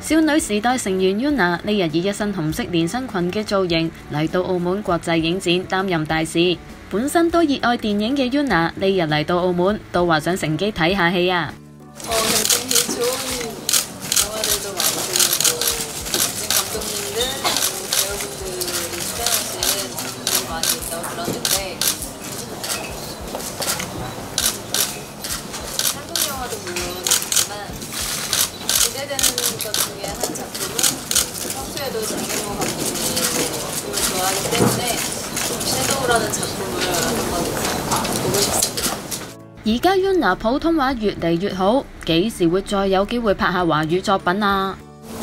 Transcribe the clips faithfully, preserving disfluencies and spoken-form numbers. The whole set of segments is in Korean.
少女時代成員 Yuna 呢日以一身紅色連身裙嘅造型嚟到澳門國際影展擔任大使。本身都熱愛電影嘅 Yuna 呢日嚟到澳門，都話想乘機睇下戲啊！ 기대되는 것 중에 한 작품은 평소에도 장경호 감독님이 작품을 좋아하기 때문에 섀도우라는 작품을 한번 보고 싶습니다. 而家 Yuna 普通話越嚟越好，幾時會再有機會拍下華語作品啊？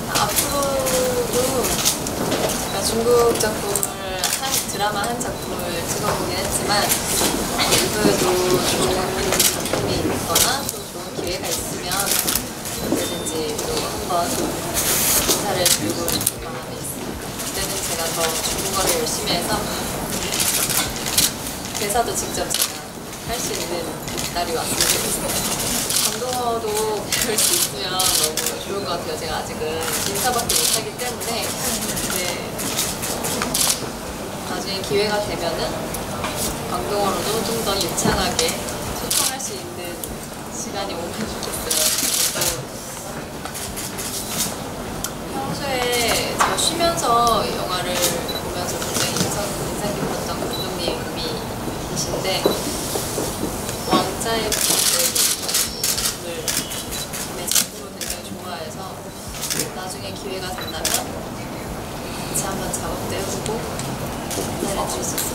앞으로도 중국 작품을 한 드라마 한 작품을 찍어보긴 했지만 이후에도 좋은 작품이 있거나 또 좋은 기회가 있으면 언제든지 또 한번 인사를 드리고 싶은 마음이 있습니다. 그때는 제가 더 중국어를 열심히 해서 대사도 직접 제가 할 수 있는 날이 왔으면 좋겠습니다. 광동어도 배울 수 있으면 너무 좋을 것 같아요. 제가 아직은 인사밖에 못하기 때문에 네. 나중에 기회가 되면은 광동어로도 좀 더 유창하게 소통할 수 있는 시간이 오면 좋겠어요. 평소에 제가 쉬면서 영화를 보면서 굉장히 인상, 인상 깊었던 감독님이 계신데 왕자의 부탁을 내 작품을 굉장히 좋아해서 나중에 기회가 된다면 같이 한번 작업도 해보고 기다려줄 수 있어요.